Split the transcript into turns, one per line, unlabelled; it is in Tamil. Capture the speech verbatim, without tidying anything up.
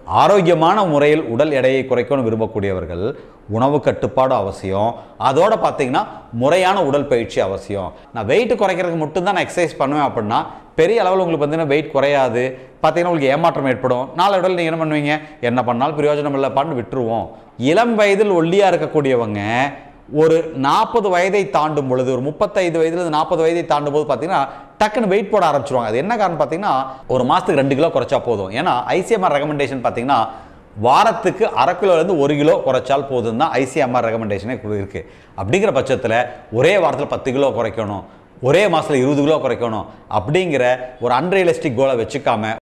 ஆரோக்கியமான முறையில் உடல் எடையை குறைக்கணும் விரும்பக்கூடியவர்கள் உணவு கட்டுப்பாடு அவசியம். அதோட பார்த்தீங்கன்னா முறையான உடற்பயிற்சி அவசியம். நான் வெயிட் குறைக்கிறதுக்கு மட்டும்தான் நான் எக்ஸசைஸ் பண்ணுவேன் அப்படின்னா பெரிய அளவில் உங்களுக்கு பார்த்தீங்கன்னா வெயிட் குறையாது. பார்த்தீங்கன்னா உங்களுக்கு ஏமாற்றம் ஏற்படும். நாளை உடல் நீங்கள் என்ன பண்ணுவீங்க, என்ன பண்ணாலும் பிரயோஜனம் இல்லைப்பான்னு விட்டுருவோம். இளம் வயதில் ஒல்லியாக இருக்கக்கூடியவங்க ஒரு நாற்பது வயதை தாண்டும் பொழுது, ஒரு முப்பத்தைந்து வயதுலேருந்து நாற்பது வயதை தாண்டும் போது பார்த்தீங்கன்னா டக்குன்னு வெயிட் போட ஆரம்பிச்சிருவாங்க. அது என்ன காரணம் பார்த்தீங்கன்னா ஒரு மாதத்துக்கு ரெண்டு கிலோ குறைச்சா போதும். ஏன்னா ஐசிஎம்ஆர் ரெக்கமெண்டேஷன் பார்த்தீங்கன்னா வாரத்துக்கு அரை கிலோலேருந்து ஒரு கிலோ குறைச்சால் போதும் தான் ஐசிஎம்ஆர் ரெக்கமெண்டேஷனே இருக்குது. அப்படிங்கிற பட்சத்தில் ஒரே வாரத்தில் பத்து கிலோ குறைக்கணும், ஒரே மாதத்தில் இருபது கிலோ குறைக்கணும் அப்படிங்கிற ஒரு அன்ரியலிஸ்டிக் கோலை வச்சுக்காம